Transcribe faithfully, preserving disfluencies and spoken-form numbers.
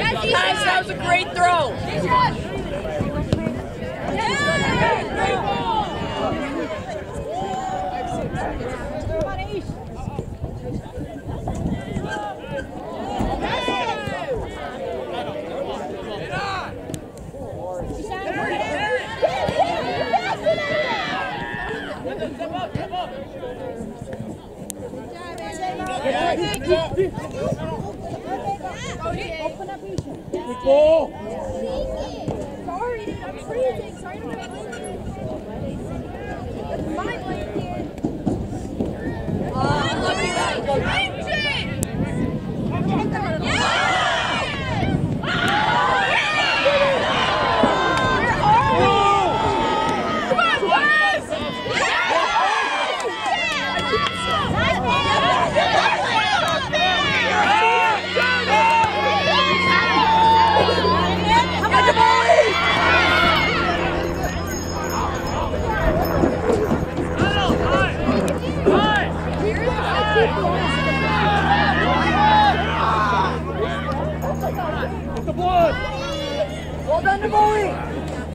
Guys, that was a great throw. Good ball. Sorry, I'm freezing. Sorry, I'm That's my blanket. Oh, look at that. Well done, Namoli!